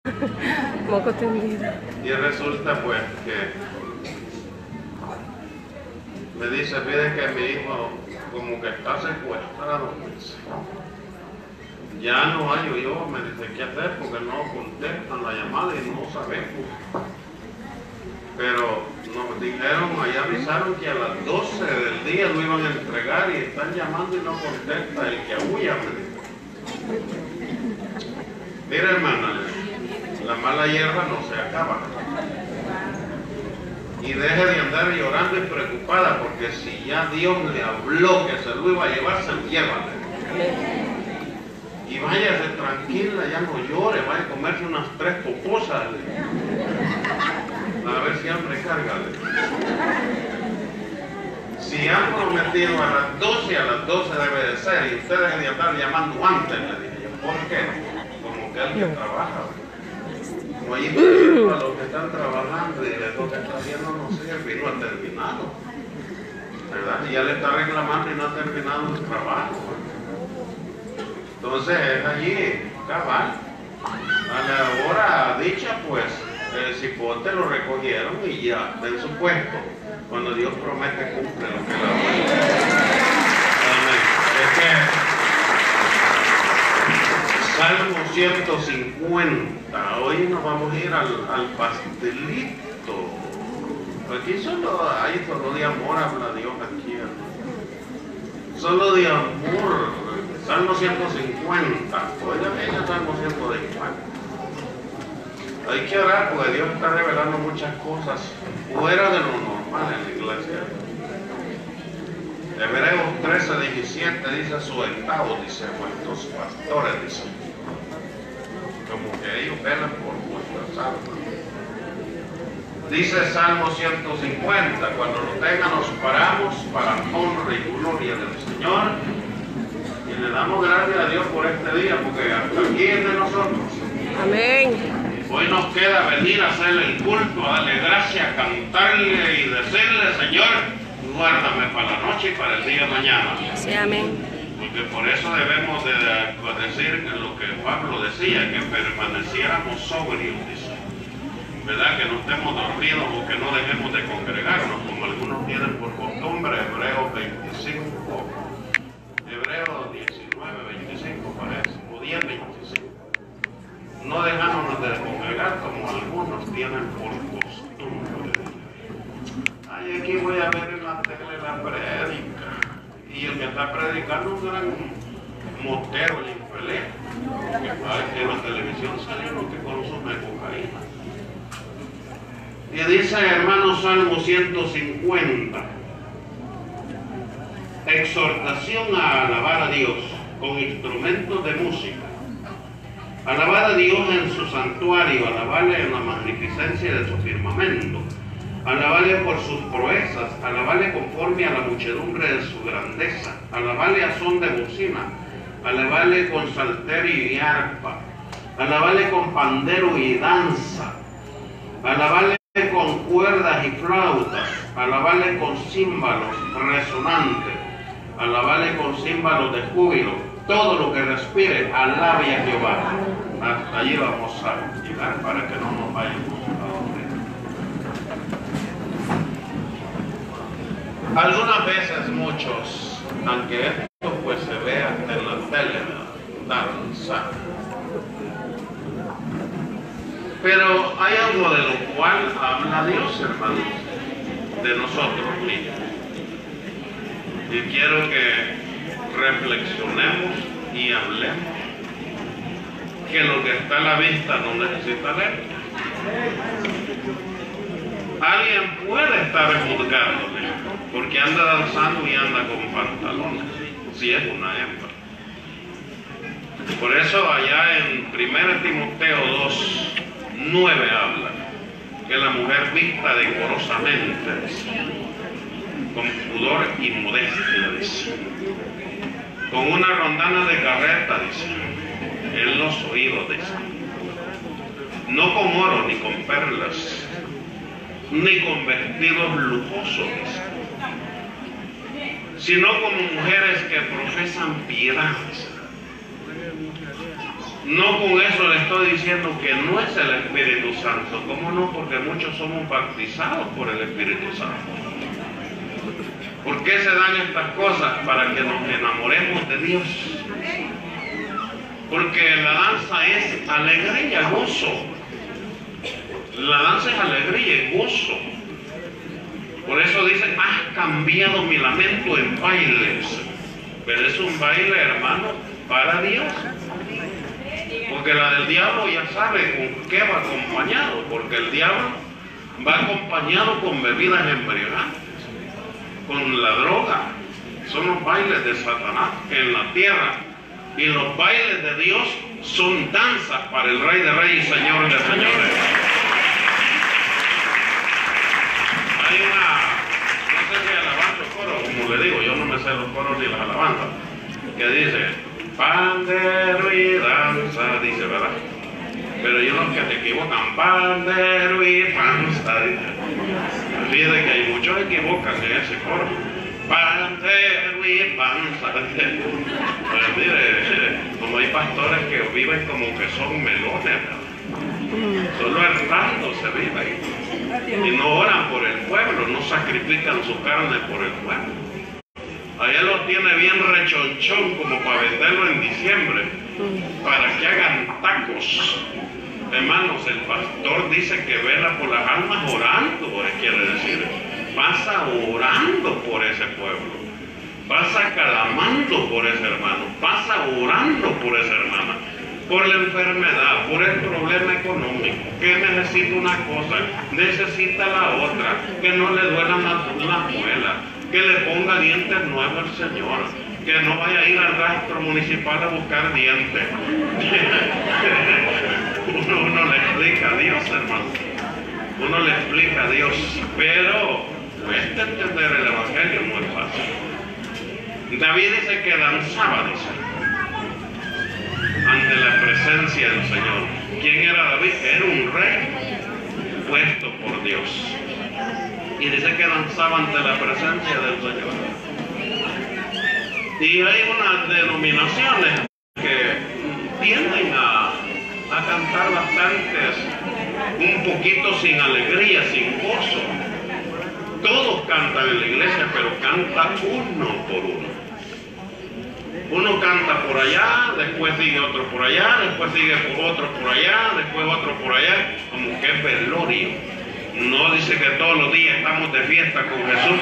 Moco tendido. Y resulta pues que me dice, pide que mi hijo como que está secuestrado. Ya no hay yo, me dice, ¿qué hacer? Porque no contestan la llamada y no sabemos. Pero nos dijeron, allá avisaron que a las 12 del día lo iban a entregar y están llamando y no contesta el que aúlla, me dice. Mira, hermana, la mala hierba no se acaba. Y deje de andar llorando y preocupada, porque si ya Dios le habló que se lo iba a llevar, se lo lleva. Y váyase tranquila, ya no llore, vaya a comerse unas 3 pupusas. A ver si hambre carga. Si han prometido a las 12, a las 12 debe de ser, y ustedes deben de andar llamando antes, le dije yo. ¿Por qué? Como que alguien trabaja. Como allí a los que están trabajando y lo que está haciendo no sirve y no ha terminado. ¿Verdad? Y ya le está reclamando y no ha terminado el trabajo. Entonces es allí, cabal. A la hora dicha, pues, el cipote lo recogieron y ya está en su puesto. Cuando Dios promete, cumple lo que la promete. Amén. Es que Salmo 150. Hoy nos vamos a ir al pastelito. Aquí solo hay solo de amor, habla Dios aquí. Solo de amor. Salmo 150. Oigan, ella Salmo 150. Hay que orar porque Dios está revelando muchas cosas fuera de lo normal en la iglesia. Hebreos 13:17 dice sueltados, dice vuestros pastores, dice. Como que ellos velan por vuestras almas. Dice Salmo 150, cuando lo tengan nos paramos para honra y gloria del Señor y le damos gracias a Dios por este día, porque hasta aquí es de nosotros. Amén. Hoy nos queda venir a hacerle el culto, a darle gracias, cantarle y decirle, Señor, guárdame para la noche y para el día de mañana. Sí, amén. Porque por eso debemos de decir lo que Pablo decía, que permaneciéramos sobrios, dice. ¿Verdad? Que no estemos dormidos o que no dejemos de congregarnos, como algunos tienen por costumbre. Hebreos 25, Hebreos 19:25 parece, o 10:25. No dejándonos de congregar como algunos tienen por costumbre. Ay, aquí voy a ver en la tele la prédica. Y el que está predicando un gran motero y infeliz. Que en la televisión sale uno que consume cocaína. Y dice, hermano, Salmo 150. Exhortación a alabar a Dios con instrumentos de música. Alabar a Dios en su santuario, alabarle en la magnificencia de su firmamento, alabarle por sus proezas, alabarle conforme a la muchedumbre de su grandeza, alabarle a son de bocina, alabarle con salterio y arpa, alabarle con pandero y danza, alabarle con cuerdas y flautas, alabarle con címbalos resonantes, alabarle con címbalos de júbilo. Todo lo que respire, alabe a Jehová. Hasta allí vamos a llegar para que no nos vayamos a dormir. Algunas veces muchos, aunque esto pues se ve hasta en la tele, danza. Pero hay algo de lo cual habla Dios, hermanos, de nosotros mismos. Y quiero que reflexionemos y hablemos que lo que está a la vista no necesita leer. Alguien puede estar juzgándole porque anda danzando y anda con pantalones, si es una hembra. Por eso allá en 1 Timoteo 2:9 habla que la mujer vista decorosamente, con pudor y modestia, dice, con una rondana de carreta, dice, en los oídos, dice, no con oro ni con perlas, ni con vestidos lujosos, dice, sino como mujeres que profesan piedad, dice. No con eso le estoy diciendo que no es el Espíritu Santo. ¿Cómo no? Porque muchos somos bautizados por el Espíritu Santo. ¿Por qué se dan estas cosas? Para que nos enamoremos de Dios. Porque la danza es alegría, gozo. La danza es alegría y gozo. Por eso dice, has cambiado mi lamento en bailes. Pero es un baile, hermano, para Dios. Porque la del diablo ya sabe con qué va acompañado. Porque el diablo va acompañado con bebidas embriagantes, con la droga. Son los bailes de Satanás en la tierra. Y los bailes de Dios son danzas para el Rey de Reyes y Señor de Señores. Hay una, no sé si alabanza o coro, como le digo, yo no me sé los coros ni las alabanzas, que dice, pandero y danza, dice, ¿verdad? Pero hay unos que te equivocan, pandero y panza, dice. Fíjate que hay muchos que equivocan en ese coro. Pandero y panza. Pues mire, como hay pastores que viven como que son melones, ¿verdad? Solo el rato se viven. Y no oran por el pueblo, no sacrifican su carne por el pueblo. Allá lo tiene bien rechonchón como para venderlo en diciembre, para que hagan tacos. Hermanos, el pastor dice que vela por las almas orando, quiere decir, pasa orando por ese pueblo, pasa clamando por ese hermano, pasa orando por esa hermana, por la enfermedad, por el problema económico, que necesita una cosa, necesita la otra, que no le duelan las muelas, que le ponga dientes nuevos al Señor, que no vaya a ir al rastro municipal a buscar dientes. Uno le explica a Dios, hermano. Uno le explica a Dios, pero cuesta entender el Evangelio muy fácil. David dice que danzaba, dice, ante la presencia del Señor. ¿Quién era David? Era un rey puesto por Dios. Y dice que danzaba ante la presencia del Señor. Y hay unas denominaciones que tienden a cantar bastantes, un poquito sin alegría, sin gozo. Todos cantan en la iglesia, pero canta uno por uno. Uno canta por allá, después sigue otro por allá, después sigue otro por allá, después otro por allá, como que es velorio. No dice que todos los días estamos de fiesta con Jesús.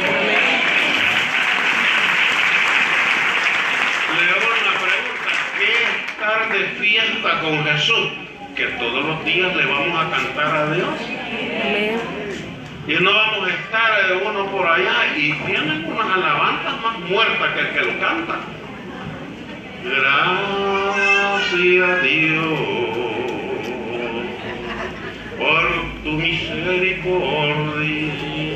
Le hago una pregunta, ¿qué es estar de fiesta con Jesús? Que todos los días le vamos a cantar a Dios. Y no vamos a estar uno por allá y tienen unas alabanzas más muertas que el que lo canta. Gracias a Dios por tu misericordia.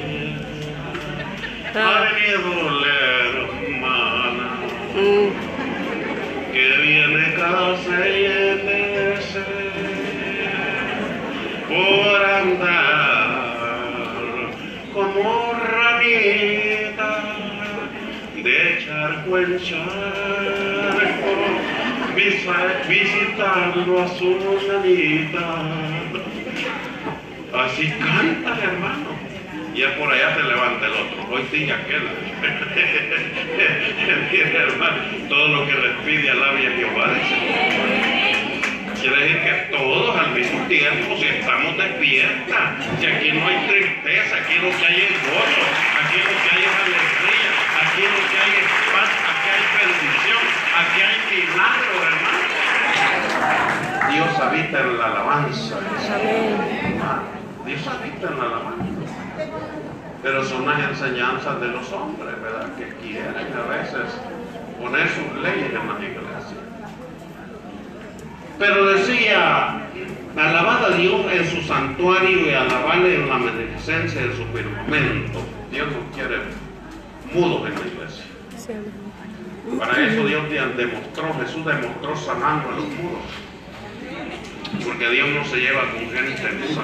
Ay, mi dolor, hermana, que viene cada 6 meses por andar como ramita de charco en charco, visitando a su nanita. Así canta, hermano. Y ya por allá se levanta el otro. Hoy sí, aquel. Mire, hermano, todo lo que respide alabia a Jehová. Quiere decir que todos al mismo tiempo, si estamos de fiesta, si aquí no hay tristeza, aquí lo que hay es gozo, aquí lo que hay es alegría, aquí lo que hay es paz, aquí hay bendición, aquí hay milagro, hermano. Dios habita en la alabanza. Dios habita en la alabanza. Pero son las enseñanzas de los hombres, ¿verdad? Que quieren a veces poner sus leyes en las iglesias. Pero decía, alabad a Dios en su santuario y alabarle en la magnificencia de su firmamento. Dios nos quiere mudos en la iglesia. Para eso Dios demostró, Jesús demostró sanando a los mudos. Porque Dios no se lleva con gente muda.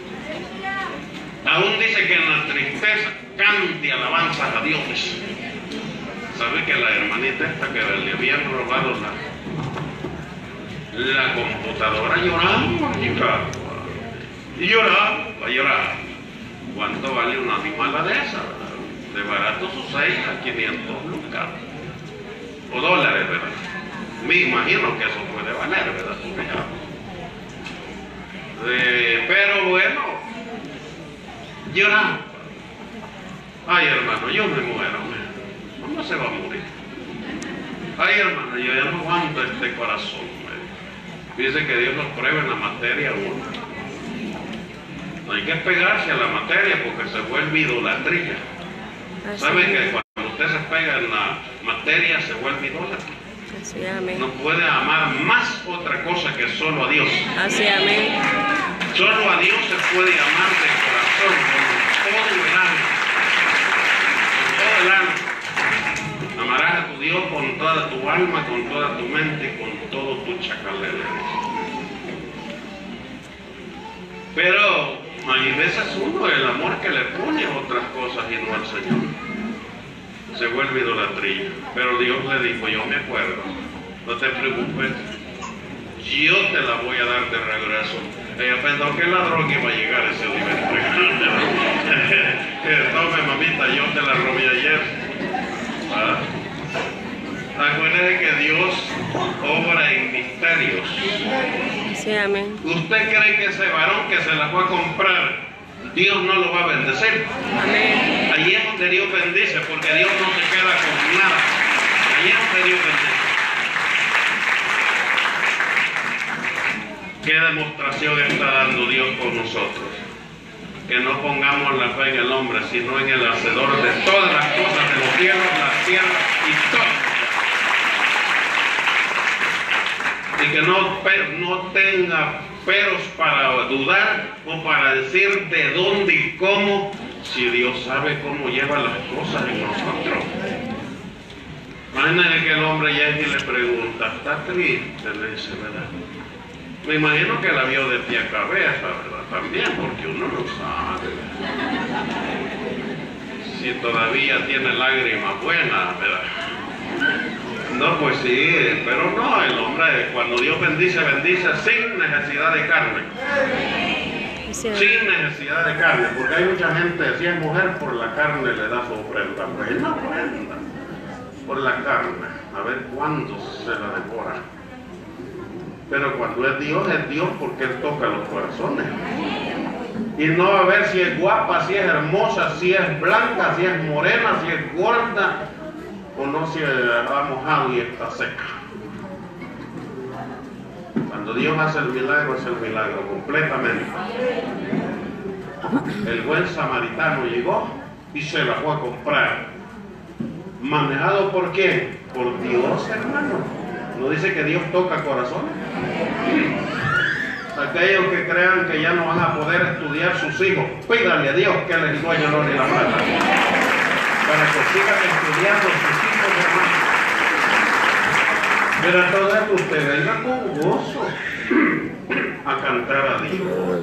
Aún dice que en la tristeza cante alabanzas a Dios. ¿Sabe que la hermanita esta que le habían robado La computadora lloraba, chica. Y lloraba. ¿Cuánto vale una animala de esa, verdad? De barato sus 6 a 500 lucas. O dólares, ¿verdad? Me imagino que eso puede valer, ¿verdad? Pero bueno, lloraba. Ay, hermano, yo me muero. ¿Cómo se va a morir? Ay, hermano, yo ya no aguanto este corazón. Dice que Dios nos prueba en la materia uno. No hay que pegarse a la materia porque se vuelve idolatría. ¿Saben que cuando usted se pega en la materia se vuelve idólatra? Así, amén. No puede amar más otra cosa que solo a Dios. Así, amén. Solo a Dios se puede amar de corazón, con todo el alma. Con todo el alma. Amarás a tu Dios con toda tu alma, con toda tu mente y con todo tu chacalele. Pero hay veces uno, el amor que le pone a otras cosas y no al Señor, se vuelve idolatría. Pero Dios le dijo, yo me acuerdo, no te preocupes, yo te la voy a dar de regreso. Ella pensó que el ladrón iba a llegar ese día. Tome, mamita, yo te la robé ayer. ¿Ah? Acuérdese que Dios obra en misterios. Sí, amén. ¿Usted cree que ese varón que se la fue a comprar, Dios no lo va a bendecir? Amén. Allí es donde Dios bendice, porque Dios no se queda con nada. Allí es donde Dios bendice. ¿Qué demostración está dando Dios con nosotros? Que no pongamos la fe en el hombre, sino en el hacedor de todas las cosas, de los cielos, la tierra y todo. Y que no tenga peros para dudar o para decir de dónde y cómo, si Dios sabe cómo lleva las cosas en nosotros. Imagínense que el hombre llega y le pregunta, ¿está triste? Le dice, ¿verdad? Me imagino que la vio de pie a cabeza, ¿verdad? También, porque uno no sabe, ¿verdad? Si todavía tiene lágrimas buenas, ¿verdad? No, pues sí, pero no, el hombre cuando Dios bendice, bendice sin necesidad de carne. Sí. Sin necesidad de carne, porque hay mucha gente, si es mujer, por la carne le da su ofrenda. Pues no ofrenda, por la carne, a ver cuándo se la devora. Pero cuando es Dios porque Él toca los corazones. Y no va a ver si es guapa, si es hermosa, si es blanca, si es morena, si es gorda, o no se ha mojado y está seca. Cuando Dios hace el milagro, es el milagro completamente. El buen samaritano llegó y se la fue a comprar. ¿Manejado por quién? Por Dios, hermano. ¿No dice que Dios toca corazones? Aquellos que crean que ya no van a poder estudiar sus hijos, pídale a Dios que les dueñe el oro y la plata, para que sigan estudiando sus hijos, hermano. Pero a todo esto usted venga con gozo a cantar a Dios.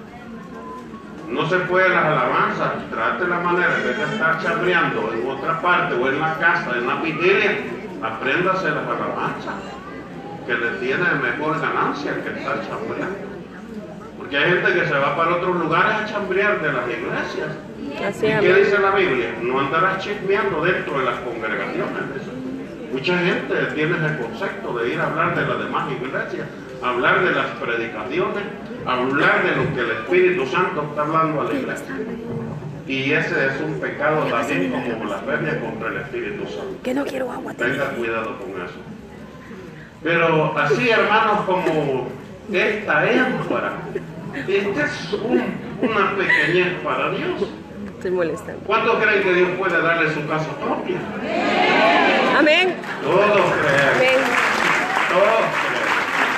No se puede las alabanzas, trate la manera de estar chambreando en otra parte o en la casa, en la vigilia, apréndase las alabanzas, que le tiene mejor ganancia que estar chambreando. Porque hay gente que se va para otros lugares a chambrear de las iglesias. Así, ¿Y amén. qué dice la Biblia? No andarás chismeando dentro de las congregaciones. Mucha gente tiene ese concepto de ir a hablar de las demás iglesias, hablar de las predicaciones, hablar de lo que el Espíritu Santo está hablando a la iglesia. Y ese es un pecado también como blasfemia contra el Espíritu Santo. Que no quiero agua. Tenga cuidado con eso. Pero así, hermanos, como esta énfora, esta es una pequeñez para Dios. Estoy molestando. ¿Cuántos creen que Dios puede darle su casa propia? Amén. Todos creen. Amén. Todos creen.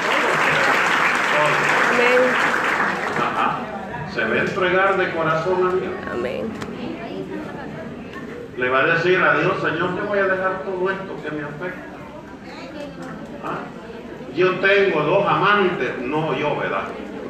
Todos creen. Amén. Ajá. Se va a entregar de corazón a Dios. Amén. Le va a decir a Dios, Señor, te voy a dejar todo esto que me afecta. ¿Ah? Yo tengo 2 amantes, no yo, ¿verdad?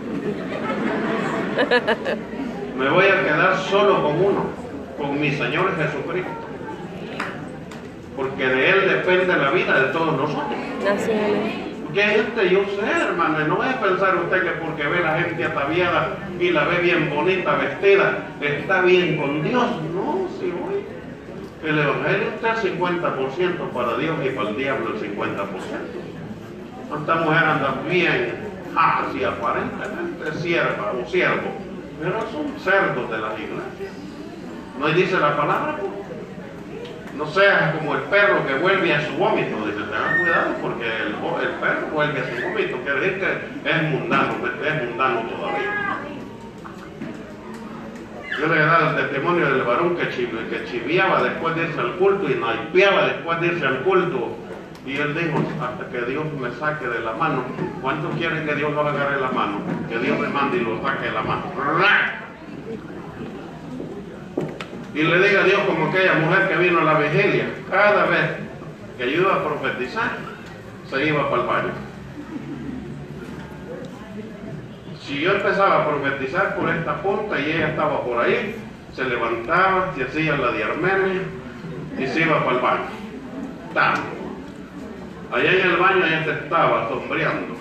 Me voy a quedar solo con uno, con mi Señor Jesucristo. Porque de Él depende la vida de todos nosotros. Así, amén. Gente, yo sé, hermana, no es pensar usted que porque ve a la gente ataviada y la ve bien bonita, vestida, está bien con Dios. No, si hoy el Evangelio está el 50% para Dios y para el diablo el 50%. Esta mujer anda bien, así aparentemente sierva o siervo, pero son cerdos de las iglesias. ¿No dice la palabra? No seas como el perro que vuelve a su vómito. Dice, tengan cuidado porque el perro vuelve a su vómito. Quiere decir que es mundano todavía. Yo le he dado el testimonio del varón que chiviaba después de irse al culto y naipeaba después de irse al culto. Y él dijo, hasta que Dios me saque de la mano. ¿Cuántos quieren que Dios los agarre la mano? Que Dios me mande y los saque de la mano. Y le diga a Dios como aquella mujer que vino a la vigilia, cada vez que yo iba a profetizar, se iba para el baño. Si yo empezaba a profetizar por esta punta y ella estaba por ahí, se levantaba, se hacía la de Armenia y se iba para el baño. Allá en el baño ella se estaba sombreando.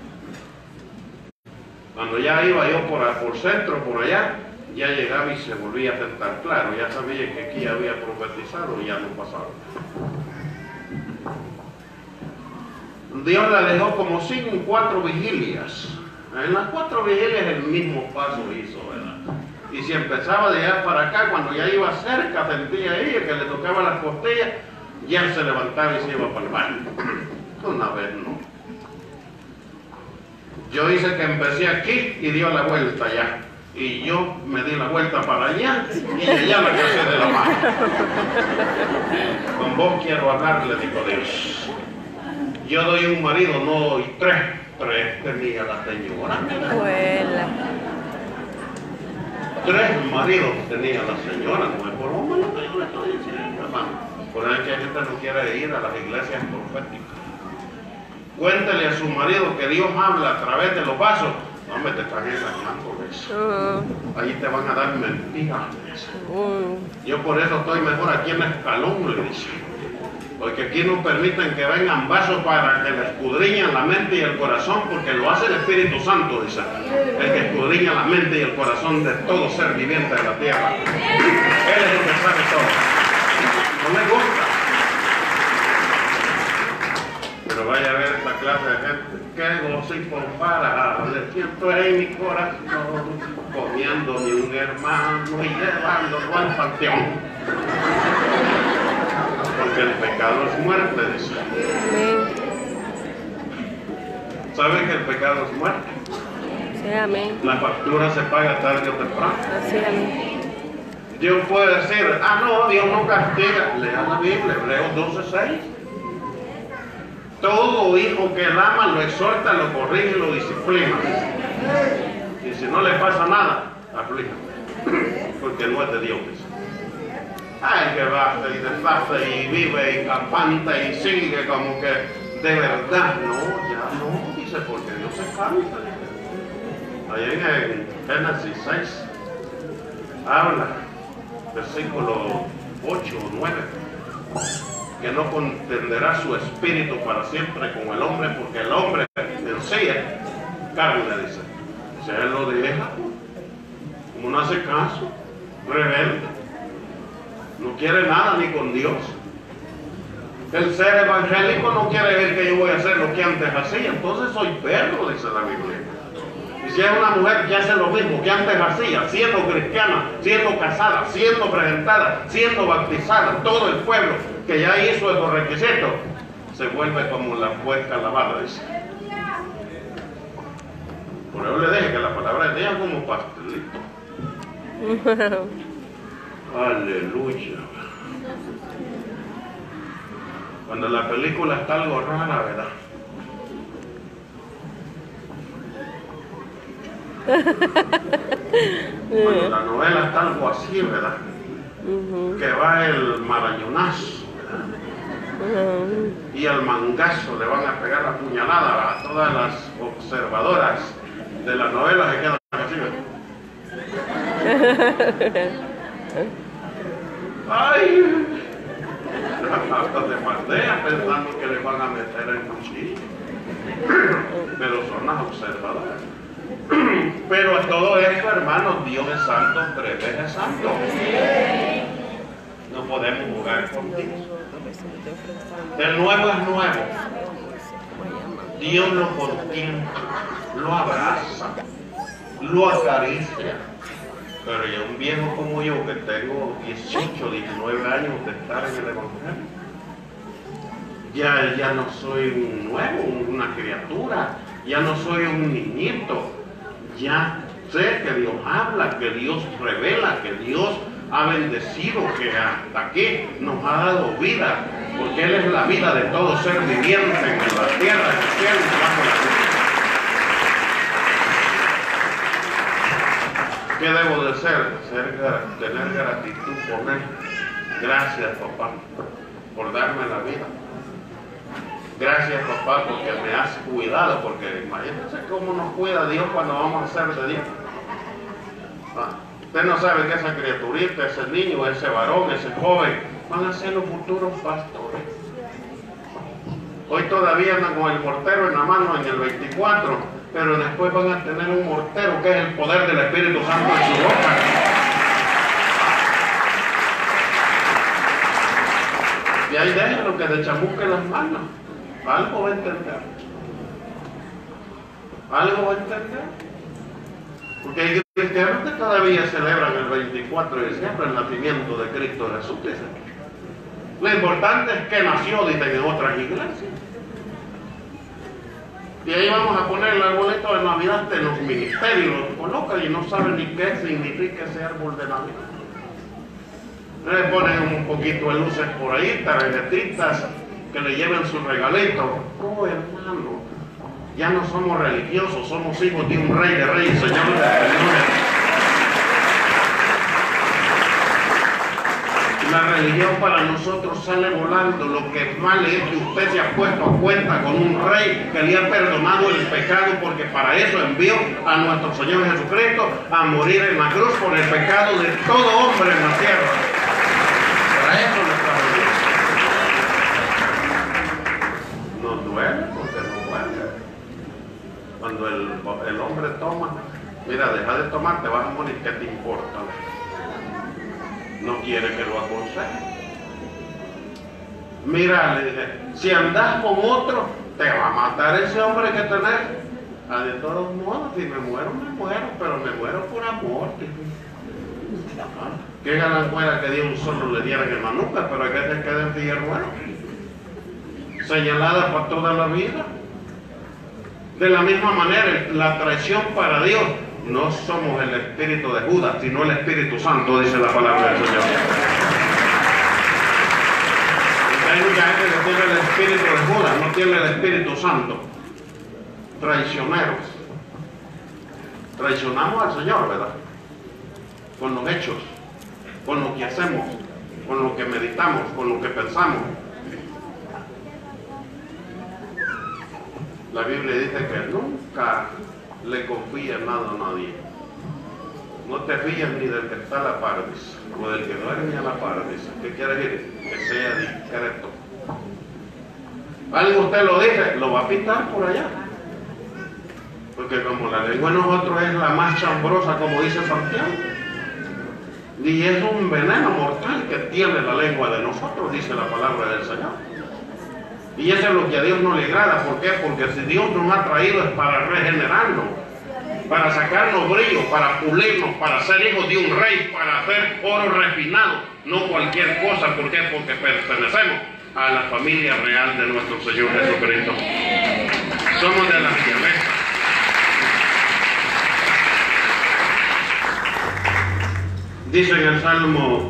Cuando ya iba yo por centro, por allá, ya llegaba y se volvía a sentar. Claro, ya sabía que aquí había profetizado y ya no pasaba. Dios la dejó como 4 vigilias. En las 4 vigilias el mismo paso hizo, ¿verdad? Y si empezaba de allá para acá, cuando ya iba cerca, sentía ella que le tocaba las costillas, ya se levantaba y se iba para el baño. Una vez no. Yo hice que empecé aquí y dio la vuelta allá. Y yo me di la vuelta para allá y allá la casé de la mano. Con vos quiero hablar, le dijo Dios. Yo doy un marido, no doy 3. 3 tenía la señora. Abuela. 3 maridos tenía la señora, no es por hombre lo que yo le estoy diciendo, hermano. Por eso es que gente no quiere ir a las iglesias proféticas. Cuéntele a su marido que Dios habla a través de los vasos. No me te están engañando, ¿ves? Ahí te van a dar mentiras. Yo por eso estoy mejor aquí en Escalón, le dice. Porque aquí no permiten que vengan vasos para que le escudriñen la mente y el corazón, porque lo hace el Espíritu Santo, dice. El que escudriña la mente y el corazón de todo ser viviente de la tierra. Él es el que sabe todo. No me gusta. Pero vaya a ver esta clase de gente. Qué gozo incomparable siento en mi corazón, comiéndome un hermano y llevándolo al panteón. Porque el pecado es muerte, dice. ¿Saben que el pecado es muerte? Sí, amén. La factura se paga tarde o temprano. Así, amén. Dios puede decir, no, Dios no castiga. Lea la Biblia, Hebreos 12:6. Todo hijo que él ama lo exhorta, lo corrige y lo disciplina. Y si no le pasa nada, aflija. Porque no es de Dios. Ay, que basta y deshace y vive y campanta y sigue como que de verdad. No, ya no, dice, porque Dios se cansa. Ahí en Génesis 6 habla, versículo 8 o 9, que no contenderá su espíritu para siempre con el hombre, porque el hombre en sí es carne, dice. Si él lo deja, como no hace caso, rebelde. No quiere nada ni con Dios. El ser evangélico no quiere ver que yo voy a hacer lo que antes hacía. Entonces soy perro, dice la Biblia. Y si es una mujer que hace lo mismo que antes hacía, siendo cristiana, siendo casada, siendo presentada, siendo bautizada, todo el pueblo que ya hizo esos requisitos, se vuelve como la puerca lavada, dice. Por eso le dije que la palabra de Dios es como pastelito. Aleluya. Cuando la película está algo rara, ¿verdad? Cuando la novela está algo así, ¿verdad? Que va el marañonazo, ¿verdad? Y al mangazo le van a pegar la puñalada a todas las observadoras de la novela que quedan así, ¿verdad? ¡Ay! Hasta se maldea pensando que le van a meter el cuchillo. pero son las observadoras. Pero en todo esto, hermanos, Dios es santo, 3 veces santo. No podemos jugar con Dios. El nuevo es nuevo. Dios lo contempla, lo abraza, lo acaricia. Pero ya un viejo como yo, que tengo 18, 19 años de estar en el Evangelio, ya no soy un nuevo, una criatura, ya no soy un niñito. Ya sé que Dios habla, que Dios revela, que Dios ha bendecido, que hasta aquí nos ha dado vida, porque Él es la vida de todo ser viviente en la tierra, en el cielo y bajo la tierra. ¿Qué debo de ser? Tener gratitud por Él. Gracias, papá, por darme la vida. Gracias, papá, porque me has cuidado, porque imagínense cómo nos cuida Dios cuando vamos a ser de Dios. Usted no sabe que esa criaturita, ese niño, ese varón, ese joven, van a ser los futuros pastores. Hoy todavía andan con el mortero en la mano en el 24, pero después van a tener un mortero que es el poder del Espíritu Santo en su boca. Y ahí déjenlo que le chamusque las manos. Algo va a entender. Algo va a entender. Porque hay cristianos que todavía celebran el 24 de diciembre el nacimiento de Cristo Jesús, dicen. Lo importante es que nació, dicen en otras iglesias. Y ahí vamos a poner el arbolito de Navidad en los ministerios, lo colocan y no saben ni qué significa ese árbol de Navidad. Le ponen un poquito de luces por ahí, tarjetitas, que le lleven su regalito. Oh, hermano, ya no somos religiosos, somos hijos de un rey de reyes, señor de señores. La religión para nosotros sale volando. Lo que mal es que usted se ha puesto a cuenta con un rey que le ha perdonado el pecado, porque para eso envió a nuestro Señor Jesucristo a morir en la cruz por el pecado de todo hombre en la tierra. Para eso nuestra religión. Nos duele porque nos duele. Cuando el hombre toma, mira, deja de tomar, te vas a morir, ¿qué te importa? No quiere que lo aconseje. Mira, le dije, si andas con otro, te va a matar ese hombre que tenés. De todos modos, si me muero, pero me muero por amor. Qué ganan fuera que Dios solo le diera en la nuca, pero hay que se quede en Figueroa, señalada para toda la vida. De la misma manera, la traición para Dios, no somos el espíritu de Judas, sino el Espíritu Santo, dice la palabra del Señor. Hay mucha gente que tiene el espíritu de Judas, no tiene el Espíritu Santo. Traicioneros. Traicionamos al Señor, ¿verdad? Con los hechos, con lo que hacemos, con lo que meditamos, con lo que pensamos. La Biblia dice que nunca le confíes nada a nadie. No te fíes ni del que está a la par, dice, o del que no es ni a la par, dice. ¿Qué quiere decir? Que sea discreto. Algo usted lo dice, lo va a pitar por allá. Porque como la lengua de nosotros es la más chambrosa, como dice Santiago, y es un veneno mortal que tiene la lengua de nosotros, dice la palabra del Señor. Y eso es lo que a Dios no le agrada. ¿Por qué? Porque si Dios nos ha traído es para regenerarnos, para sacarnos brillo, para pulirnos, para ser hijos de un rey, para hacer oro refinado, no cualquier cosa. ¿Por qué? Porque pertenecemos a la familia real de nuestro Señor Jesucristo. Somos de la realeza. Dice en el Salmo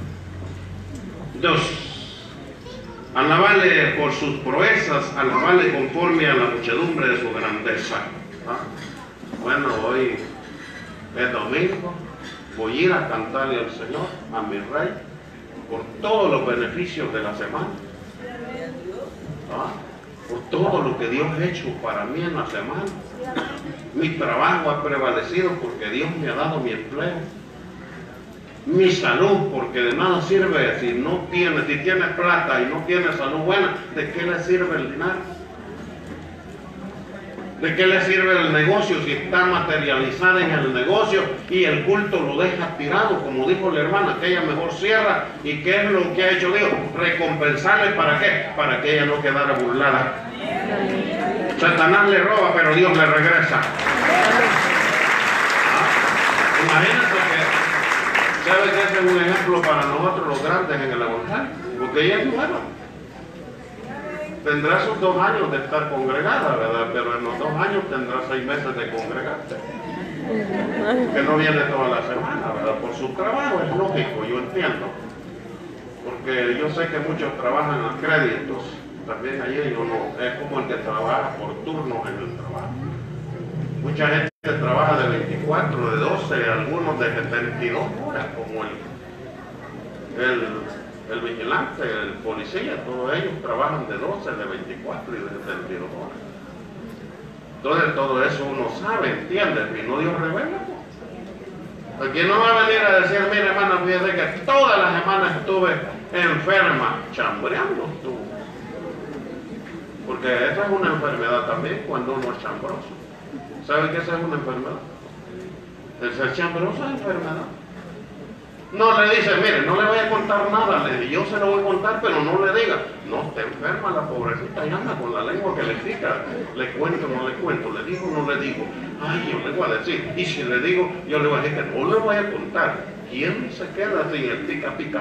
2, alabarle por sus proezas, alabarle conforme a la muchedumbre de su grandeza. Bueno, hoy es domingo, voy a ir a cantarle al Señor, a mi Rey, por todos los beneficios de la semana, por todo lo que Dios ha hecho para mí en la semana. Mi trabajo ha prevalecido porque Dios me ha dado mi empleo. Mi salud, porque de nada sirve si tienes plata y no tienes salud buena, ¿de qué le sirve el dinero? ¿De qué le sirve el negocio si está materializada en el negocio y el culto lo deja tirado? Como dijo la hermana, que ella mejor cierra. ¿Y qué es lo que ha hecho Dios? Recompensarle, ¿para qué? Para que ella no quedara burlada. Satanás le roba, pero Dios le regresa. Imagínense que, ¿sabe que ese es un ejemplo para nosotros los grandes en el evangelio? Porque ella es nueva. Tendrá sus 2 años de estar congregada, ¿verdad? Pero en los 2 años tendrá 6 meses de congregarse. Que no viene toda la semana, ¿verdad? Por su trabajo es lógico, yo entiendo. Porque yo sé que muchos trabajan a créditos. También allí yo no, es como el que trabaja por turnos en el trabajo. Mucha gente trabaja de 24, de 12, algunos de 72 horas, como el vigilante, el policía, todos ellos trabajan de 12, de 24 y de 72 horas. Entonces todo eso uno sabe, entiende, y no Dios revela. Aquí no va a venir a decir, mira hermano, fíjate que todas las semanas estuve enferma, chambreando estuvo. Porque esa es una enfermedad también cuando uno es chambroso. ¿Sabe qué esa es una enfermedad? El ser chambroso es enfermedad. No le dice, mire, no le voy a contar nada, yo se lo voy a contar, pero no le diga. No, está enferma la pobrecita y anda con la lengua que le pica. Le cuento, no le cuento, le digo, no le digo. Ay, yo le voy a decir. Y si le digo, yo le voy a decir que no le voy a contar. ¿Quién se queda sin el pica pica?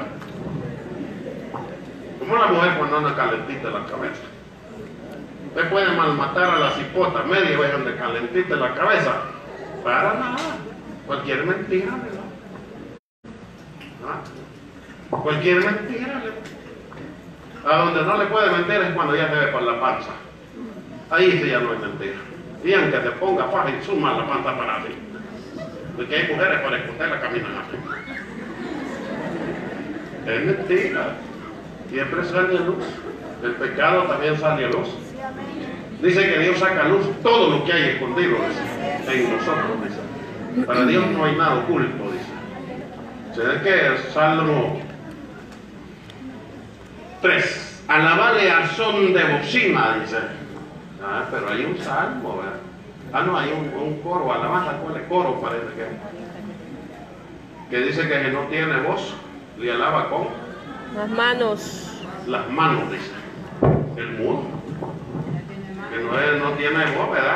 Como la mujer cuando anda calentita en la cabeza. Usted puede malmatar a la cipota, media vez ande calentita en la cabeza. Para nada. Cualquier mentira, ¿verdad? ¿Ah? Cualquier mentira. A donde no le puede mentir es cuando ya se ve por la panza. Ahí sí ya no hay mentira. Y aunque te ponga faja y suma la panza para así. Porque hay mujeres para que usted la caminan así. Es mentira. Siempre sale a luz. El pecado también sale a luz. Dice que Dios saca a luz todo lo que hay escondido en nosotros, dice. Para Dios no hay nada oculto, dice. Se ve que Salmo 3, alabarle a son de bocina, dice. Ah, pero hay un salmo, ¿verdad? Ah, no, hay un coro, alabanza, ¿cuál es? Coro parece que dice que no tiene voz, le alaba con las manos. Las manos, dice. El mudo. Que no tiene voz, ¿verdad?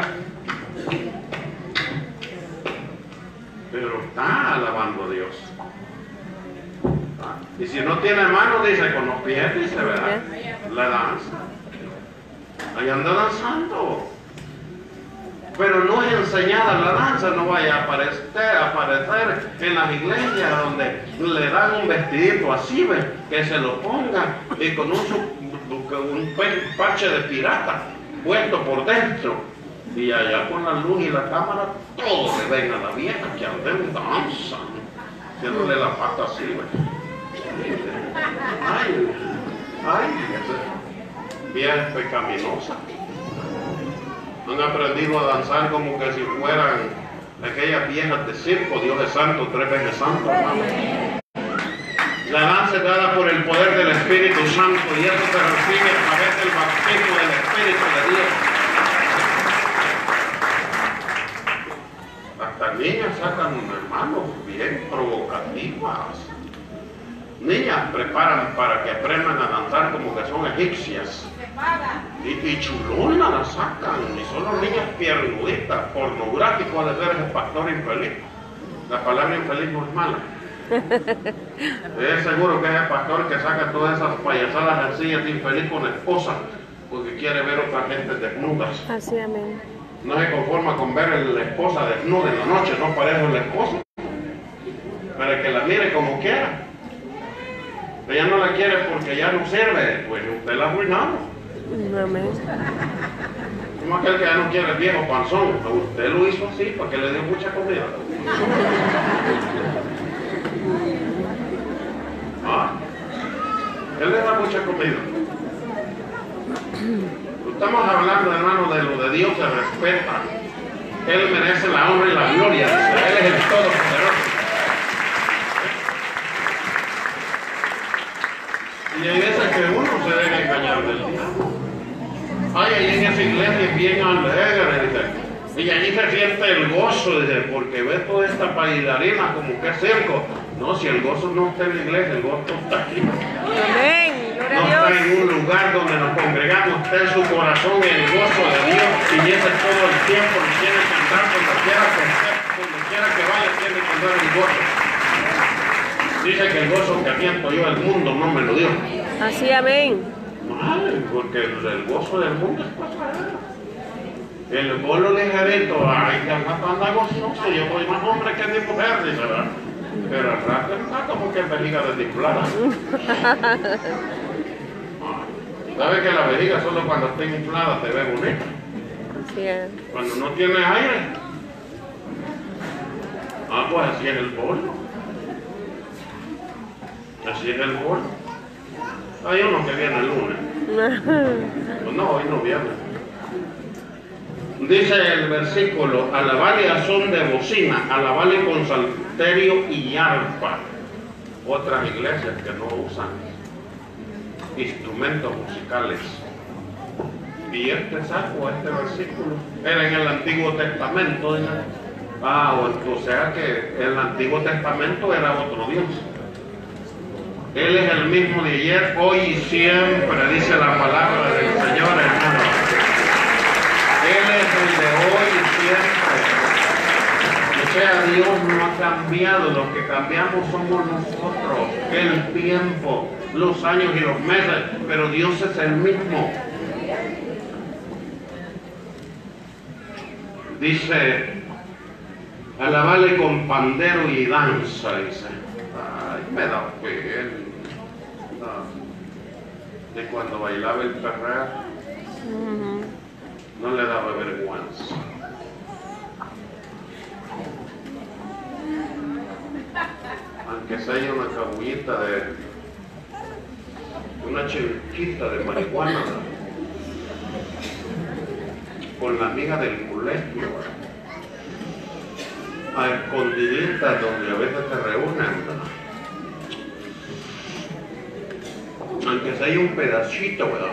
Pero está alabando a Dios. ¿Ah? Y si no tiene manos, dice con los pies, dice, ¿verdad? La danza. Ahí anda danzando. Pero no es enseñada la danza, no vaya a aparecer en las iglesias donde le dan un vestidito así, ¿ves? Que se lo ponga y con un parche de pirata puesto por dentro. Y allá con la luz y la cámara, todos le ven a la vieja que anda en danza, haciéndole la pata así, ¿ves? Ay, vieja pecaminosa. Han aprendido a danzar como que si fueran aquellas viejas de circo. Dios es santo, 3 veces santo, hermano. La danza es dada por el poder del Espíritu Santo y eso se recibe a través del bautismo del Espíritu de Dios. Hasta niñas sacan hermanos bien provocativas. Niñas preparan para que aprendan a danzar como que son egipcias. Y chulonas las sacan, y son las niñas piernuditas, pornográfico de ser el pastor infeliz. La palabra infeliz no es mala. Es seguro que es el pastor que saca todas esas payasadas así, es infeliz con la esposa, porque quiere ver otras gente desnudas. Así, amén. No se conforma con ver a la esposa desnuda en la noche, no parece la esposa, para que la mire como quiera. Ella no la quiere porque ya no sirve, pues usted la ha arruinado. Amén. Como aquel que ya no quiere el viejo panzón, usted lo hizo así para que le dé mucha comida. ¿Ah? Él le da mucha comida. Estamos hablando, hermano, de lo de Dios se respeta. Él merece la honra y la gloria. Él es el Todopoderoso. Y hay veces que uno se deja engañar del diablo. Ay, ahí en esa iglesia es bien alegre, dice. Y allí se siente el gozo, dice, porque ve toda esta pailarina como que es circo. No, si el gozo no está en la iglesia, el gozo está aquí. Amén. No Gloria a está Dios. en un lugar donde nos congregamos, está en su corazón el gozo de Dios. Y ese todo el tiempo lo tiene que cantar donde quiera que vaya, tiene que andar el gozo. Dice que el gozo que aviento yo al mundo no me lo dio. Así, amén. Madre, porque el gozo del mundo es pasajero. El bolo ligerito, ay, que anda gozoso, yo soy más hombre que mi mujer, dice, ¿verdad? Pero al rato está como que vejiga desinflada. ¿Sabes que la vejiga solo cuando está inflada te ve bonita? Así es. Cuando no tiene aire. Pues así es el bolo. Así es el bolo. Hay uno que viene el lunes. Pues no, hoy no viene. Dice el versículo, alabale a son de bocina, alabale con salterio y arpa. Otras iglesias que no usan instrumentos musicales. Y este versículo, era en el Antiguo Testamento. O sea que el Antiguo Testamento era otro Dios. Él es el mismo de ayer, hoy y siempre, dice la palabra del Señor, hermano. Él es el de hoy y siempre. O sea, Dios no ha cambiado, lo que cambiamos somos nosotros, el tiempo, los años y los meses, pero Dios es el mismo. Dice, alabale con pandero y danza, dice. Ay, me da pena. De cuando bailaba el perreo, no le daba vergüenza. Aunque sea una cabullita una chiquita de marihuana, con la amiga del colegio, a escondiditas donde a veces se reúnen, aunque sea un pedacito, ¿verdad?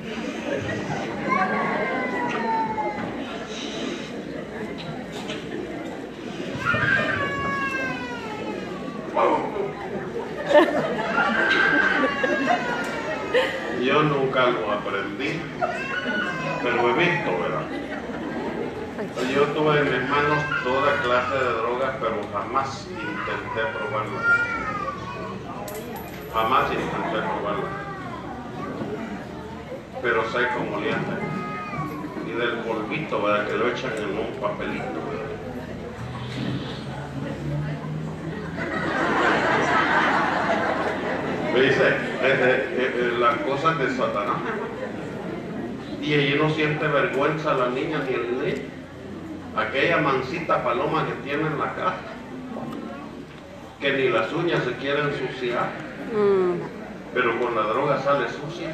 Yo nunca lo aprendí, pero he visto, ¿verdad? Yo tuve en mis manos toda clase de drogas, pero jamás intenté probarlas. Jamás intenté probarlas. Pero sé cómo le hacen. Y del polvito, ¿verdad? Que lo echan en un papelito, ¿verdad? Dice, las cosas de Satanás. Y ella no siente vergüenza la niña ni el niño. Aquella mansita paloma que tiene en la casa, que ni las uñas se quieren ensuciar, pero con la droga sale sucia.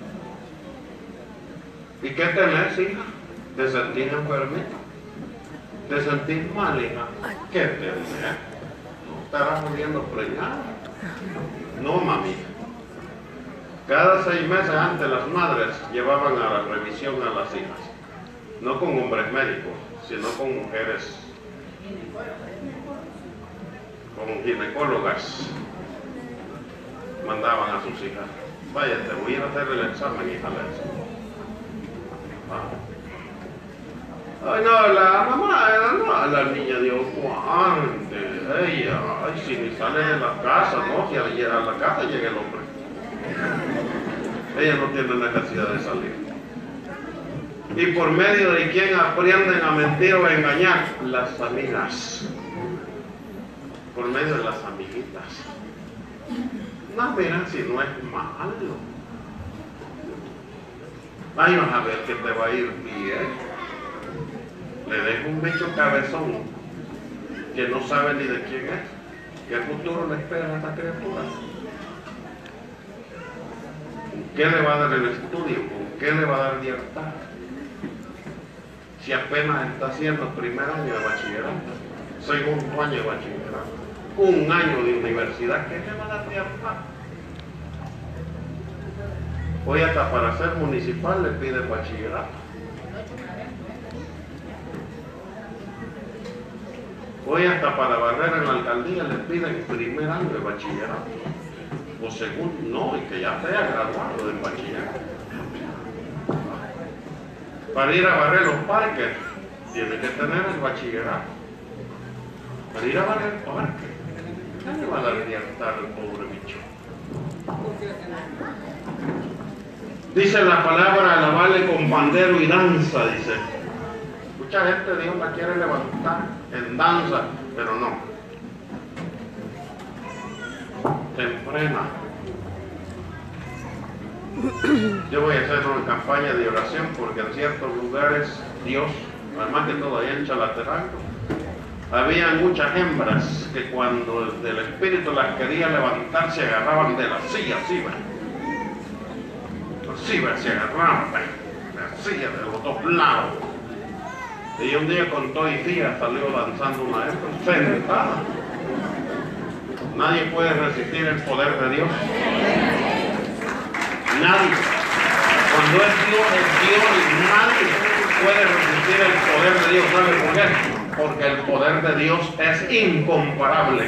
¿Y qué tenés, hija? ¿Te sentís enfermita? ¿Te sentís mal, hija? ¿Qué tenés? ¿No estarás muriendo preñada? No, mami. Cada 6 meses antes las madres llevaban a la revisión a las hijas, no con hombres médicos, sino con mujeres, con ginecólogas. Mandaban a sus hijas, vaya, te voy a ir a hacer el examen, hija. Ay, no, la mamá, no, la niña dio guante, ella, ay, si ni sale de la casa, no, si a la casa llega el hombre. Ella no tiene necesidad de salir. ¿Y por medio de quién aprenden a mentir o a engañar? Las amigas. Por medio de las amiguitas. No, mira, si no es malo. Ay, vas a ver que te va a ir bien. Le dejo un bicho cabezón que no sabe ni de quién es. ¿Qué futuro le espera a esta criatura? ¿Qué le va a dar el estudio? ¿Con qué le va a dar libertad? Si apenas está haciendo el primer año de bachillerato, segundo año de bachillerato, 1 año de universidad, ¿qué le va a dar libertad? Hoy hasta para ser municipal le pide bachillerato. Hoy hasta para barrer en la alcaldía le piden primer año de bachillerato. O segundo, no, y que ya sea graduado del bachillerato. Para ir a barrer los parques, tiene que tener el bachillerato. Para ir a barrer el parque, ¿qué le va a dar de hartar el pobre bicho? Dice la palabra, alabarle con pandero y danza, dice. Mucha gente Dios la quiere levantar en danza, pero no. Se enfrena. Yo voy a hacer una campaña de oración porque en ciertos lugares Dios, además que todo ahí en Chalatenango, había muchas hembras que cuando el espíritu las quería levantar se agarraban de la silla, así, se agarraban de la silla de los dos lados. Y un día con todo y tía salió danzando una hembra sentada. Nadie puede resistir el poder de Dios. Nadie. Cuando es Dios y nadie puede resistir el poder de Dios. ¿Sabe por qué? Porque el poder de Dios es incomparable.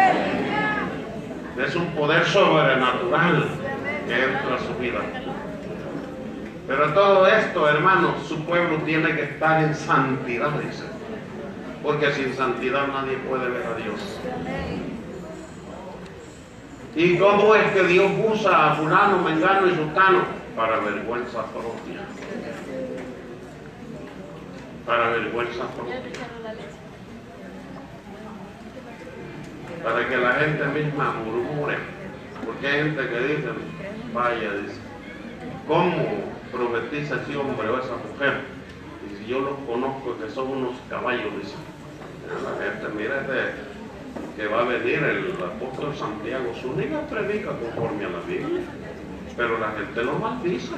Es un poder sobrenatural que entra a su vida. Pero todo esto, hermanos, su pueblo tiene que estar en santidad, dice. Porque sin santidad nadie puede ver a Dios. ¿Y cómo es que Dios usa a fulano, mengano y sultano? Para vergüenza propia. Para vergüenza propia. Para que la gente misma murmure. Porque hay gente que dice, vaya, dice, ¿cómo profetiza ese hombre o esa mujer? Y si yo los conozco que son unos caballos, dice. La gente, mira, que va a venir el apóstol Santiago Zúñiga, predica conforme a la Biblia, pero la gente lo maldice.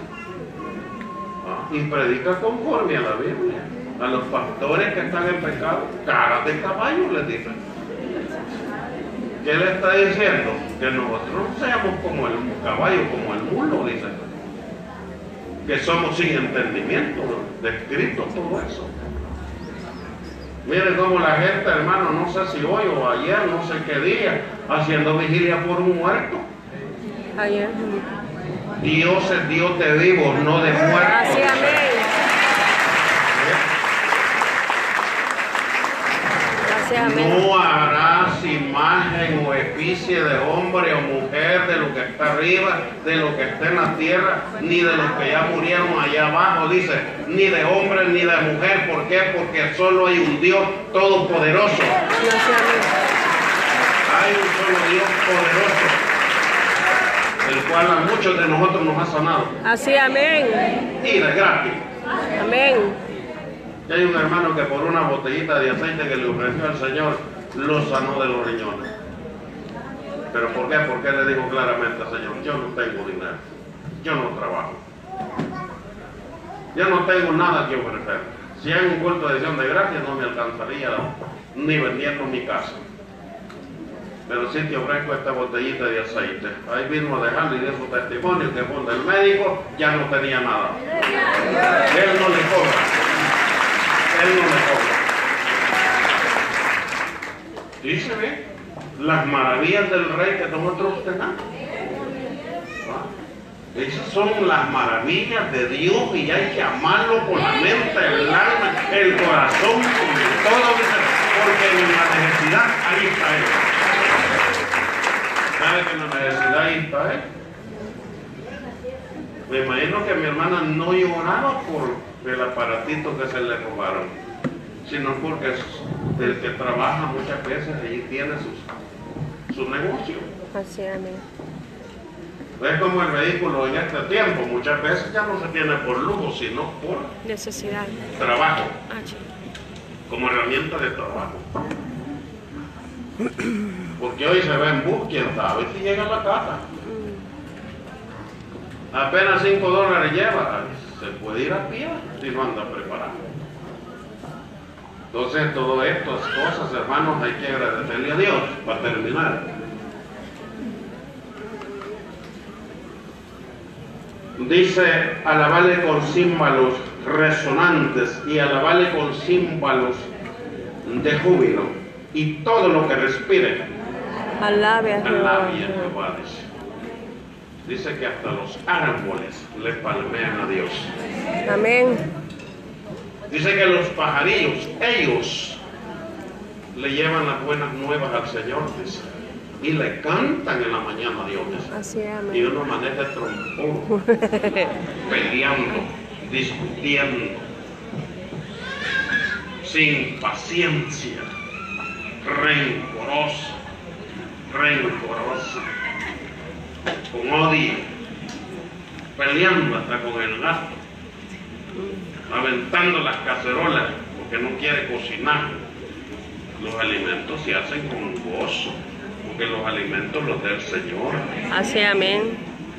Y predica conforme a la Biblia. A los pastores que están en pecado, caras de caballo les dicen. ¿Qué le está diciendo? Que nosotros no seamos como el caballo, como el mulo, dice. Que somos sin entendimiento, descrito todo eso. Mire cómo la gente, hermano, no sé si hoy o ayer, no sé qué día, haciendo vigilia por un muerto. Ayer. Dios es Dios de vivos, no de muertos. Así, amén. Gracias, amén. No harás imagen o efigie de hombre o mujer, de lo que está arriba, de lo que está en la tierra, ni de los que ya murieron allá abajo, dice, ni de hombre ni de mujer. ¿Por qué? Porque solo hay un Dios todopoderoso. Gracias, amén. Hay un solo Dios poderoso, el cual a muchos de nosotros nos ha sanado. Así, amén. Y de gratis. Amén. Y hay un hermano que por una botellita de aceite que le ofreció al Señor, lo sanó de los riñones. ¿Pero por qué? Porque le dijo claramente al Señor, yo no tengo dinero, yo no trabajo, yo no tengo nada que ofrecer. Si hay un culto de acción de gracias no me alcanzaría ni vendiendo mi casa. Pero si te ofrezco esta botellita de aceite. Ahí vino a dejarle y dio su testimonio que cuando el médico ya no tenía nada. Él no le cobra. Él no le cobra. Dice, ve, las maravillas del rey que nosotros tenemos. Esas son las maravillas de Dios y hay que amarlo con la mente, el alma, el corazón, con todo, porque en la necesidad ahí está Él. ¿Sabe que en la necesidad ahí está Él? Me imagino que mi hermana no lloraba por el aparatito que se le robaron, sino porque el que trabaja muchas veces allí tiene su negocio. Así, amén. Es como el vehículo en este tiempo, muchas veces ya no se tiene por lujo, sino por Necesidad. trabajo, Sí. como herramienta de trabajo. Porque hoy se va en bus, quién sabe si llega a la casa. Apenas $5 lleva, se puede ir a pie si no anda preparado. Entonces, todas estas cosas, hermanos, hay que agradecerle a Dios para terminar. Dice, alabarle con címbalos resonantes y alabarle con címbalos de júbilo. y todo lo que respire, Alabe a Jehová. alabe a Jehová, dice. Dice que hasta los árboles le palmean a Dios. Amén. Dice que los pajarillos, ellos le llevan las buenas nuevas al Señor, dice, y le cantan en la mañana a Dios, dice. Así es, Y amén. uno amanece trompón, peleando, discutiendo, sin paciencia, rencoroso, con odio, peleando hasta con el gato, aventando las cacerolas porque no quiere cocinar. Los alimentos se hacen con gozo, porque los alimentos los da el Señor. Así es, amén.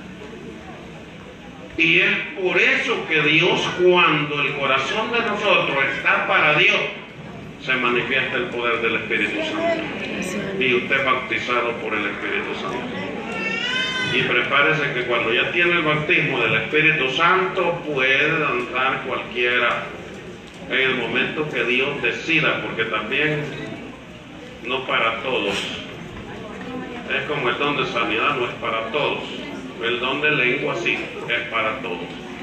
Y es por eso que Dios, cuando el corazón de nosotros está para Dios, se manifiesta el poder del Espíritu Santo. Así es, amén. Y usted es bautizado por el Espíritu Santo. Y prepárese que cuando ya tiene el bautismo del Espíritu Santo, puede danzar cualquiera en el momento que Dios decida, porque también no para todos. Es como el don de sanidad, no es para todos. El don de lengua sí, es para todos.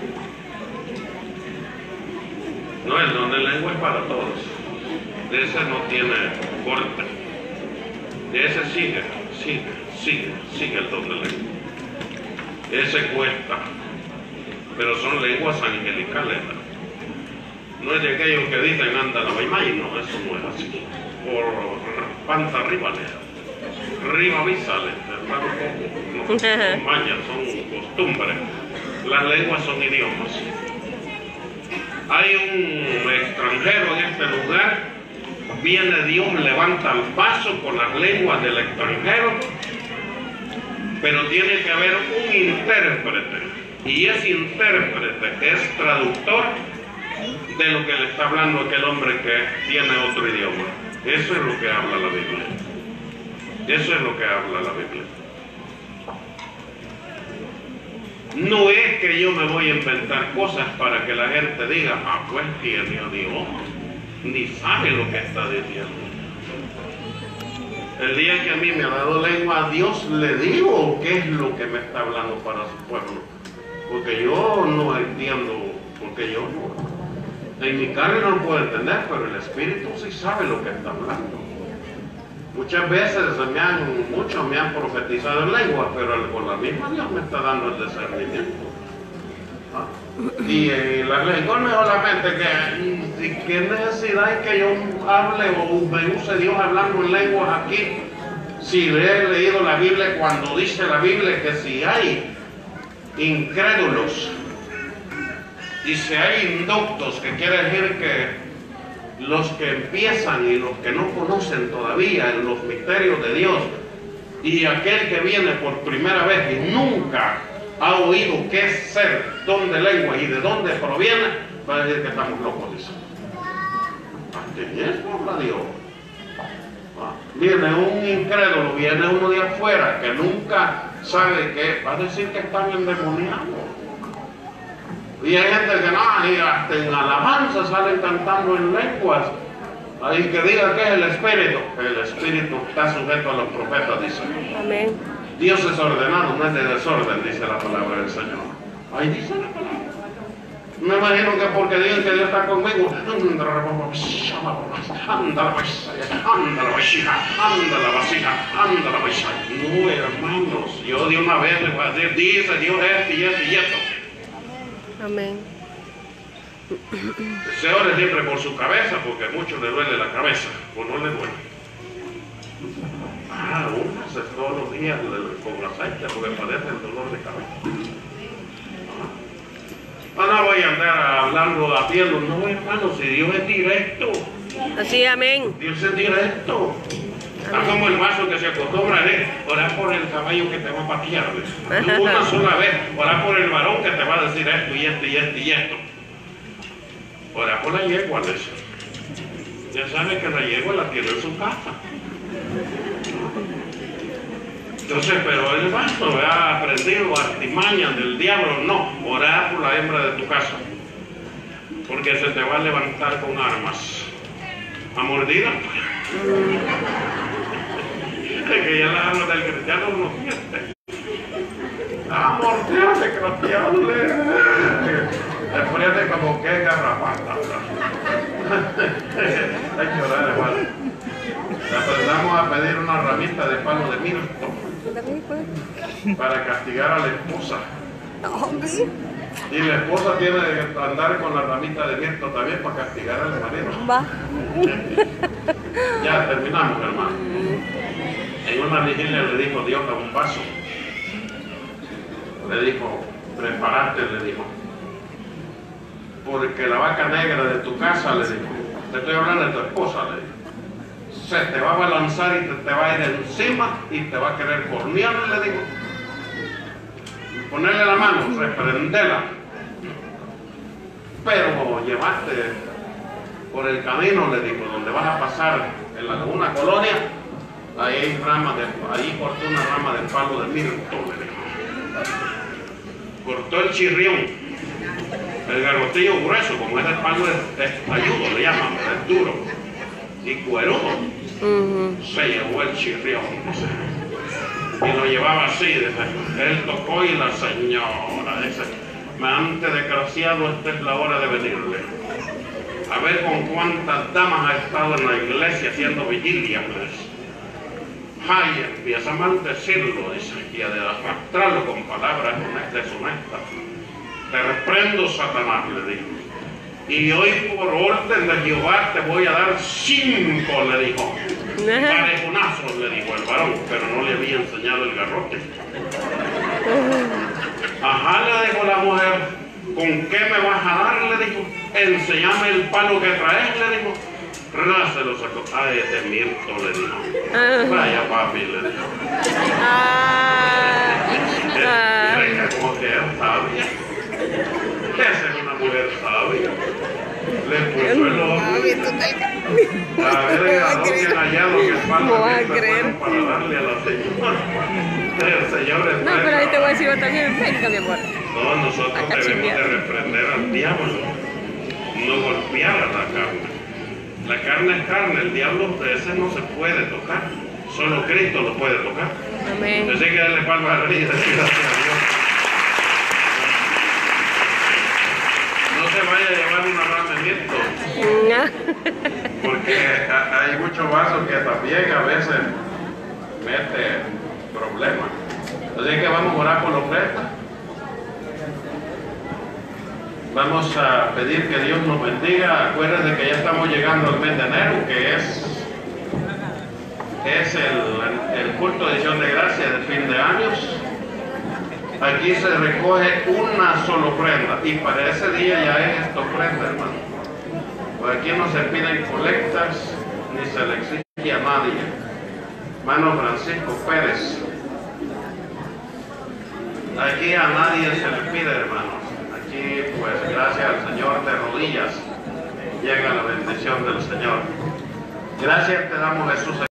No, el don de lengua es para todos. De ese no tiene corte. De ese sigue el don de lengua. Ese cuesta. Pero son lenguas angelicales, ¿no? No es de aquellos que dicen anda la maimai, no, eso no es así. Por panta arriba, arriba visales, hermano, no son mañas, son costumbres. Las lenguas son idiomas. Hay un extranjero en este lugar, viene Dios, levanta el paso con las lenguas del extranjero, pero tiene que haber un intérprete, y ese intérprete es traductor de lo que le está hablando aquel hombre que tiene otro idioma. Eso es lo que habla la Biblia. Eso es lo que habla la Biblia. No es que yo me voy a inventar cosas para que la gente diga, ah, pues tiene a Dios, ni sabe lo que está diciendo. El día que a mí me ha dado lengua, a Dios le digo qué es lo que me está hablando para su pueblo. Porque yo no entiendo, porque yo no. En mi carne no lo puedo entender, pero el Espíritu sí sabe lo que está hablando. Muchas veces muchos me han profetizado en lengua, pero por la misma Dios me está dando el discernimiento. ¿Ah? Y las lenguas no solamente que qué necesidad hay que yo hable o me use Dios hablando en lenguas aquí. Si le he leído la Biblia cuando dice la Biblia que si hay incrédulos y si hay indoctos, que quiere decir que los que empiezan y los que no conocen todavía los misterios de Dios, y aquel que viene por primera vez y nunca ha oído qué es ser don de lengua y de dónde proviene, va a decir que estamos locos, dice. ¿Qué es? Habla Dios. Viene un incrédulo, viene uno de afuera que nunca sabe qué, va a decir que están endemoniados. Y hay gente que no, y hasta en alabanza salen cantando en lenguas. Hay que diga que es el Espíritu. El Espíritu está sujeto a los profetas, dice. Amén. Dios es ordenado, no es de desorden, dice la palabra del Señor. Ahí dice la palabra. Me imagino que porque digan que Dios está conmigo, no, hermanos, yo de una vez les voy a decir, dice Dios esto y esto y esto. Amén. Se ore siempre por su cabeza, porque a muchos le duele la cabeza, o no le duele. Únase todos los días con aceite, porque padece el dolor de cabeza. No voy a andar hablando a pie, no, hermano, si Dios es directo. Así, amén. Dios es directo. Está como el vaso que se acostumbra a orar por el caballo que te va a patear. Una sola vez, orar por el varón que te va a decir esto y esto y esto y esto. Orar por la yegua, dice. Ya sabe que la yegua la tiene en su casa. Entonces, pero el vaso ha aprendido artimañas del diablo. No, orar por la hembra de tu casa. Porque se te va a levantar con armas. A mordida. Que ya la alma del cristiano no siente. Amor, fíjate que los diablos fíjate como que es garrapata. Hay que orar, hermano. Aprendamos a pedir una ramita de palo de mirto para castigar a la esposa. Y la esposa tiene que andar con la ramita de mirto también para castigar al marido. Va. Ya terminamos, hermano. En una vigilia le dijo Dios a un vaso. Le dijo, prepárate, le dijo. Porque la vaca negra de tu casa, le dijo, te estoy hablando de tu esposa, le dijo, se te va a balanzar y te va a ir encima y te va a querer cornear, le dijo. Ponerle la mano, reprendela. Pero llevaste por el camino, le dijo, donde vas a pasar en una colonia, ahí hay ahí cortó una rama del palo de mirto, le dijo. Cortó el chirrión, el garrotillo grueso, como es el palo de ayudo, le llaman, es duro y cuerudo. Se llevó el chirrión, dice, y lo llevaba así, dice. Él tocó y la señora dice, antes desgraciado, esta es la hora de venirle. A ver con cuántas damas ha estado en la iglesia haciendo vigilia, pues. Ay, empieza a maldecirlo, dice, y a arrastrarlo con palabras deshonestas. Te reprendo, Satanás, le dijo. Y hoy por orden de Jehová te voy a dar 5, le dijo. Parejonazos, le dijo el varón, pero no le había enseñado el garrote. Ajá, le dijo la mujer, ¿con qué me vas a dar? Le dijo. Enséñame el palo que traes, le dijo. Se lo sacó. Ay, es de mirto, le dijo. Vaya, papi, le dijo. Mira como que es sabia. Esa es una mujer sabia. Le puso el ojo. A ver, ¿a dónde han hallado que el palo para darle a la señora? El Señor es no, pero ahí te voy a decir yo también, venga, mi amor. Todos nosotros debemos de reprender al diablo, no golpear a la carne. La carne es carne, el diablo de ese no se puede tocar, solo Cristo lo puede tocar. Amén. Así que darle palmas a Dios y decir gracias a Dios. No se vaya a llevar una rama de mirto, porque hay muchos vasos que también a veces mete problemas. Así que vamos a orar por los prestas. Vamos a pedir que Dios nos bendiga. Acuérdense que ya estamos llegando al mes de enero, que es el culto de acción de gracia de fin de años. Aquí se recoge una sola ofrenda y para ese día ya es esta ofrenda, hermano. Por aquí no se piden colectas ni se le exige a nadie. Hermano Francisco Pérez. Aquí a nadie se le pide, hermanos. Aquí, pues, gracias al Señor de rodillas llega la bendición del Señor. Gracias te damos, Jesús.